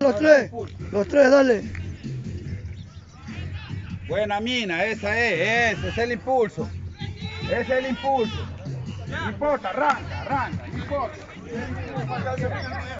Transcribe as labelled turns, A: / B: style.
A: Los tres, dale.
B: Buena mina, ese es el impulso. Ese es el impulso. No importa, arranca, no importa.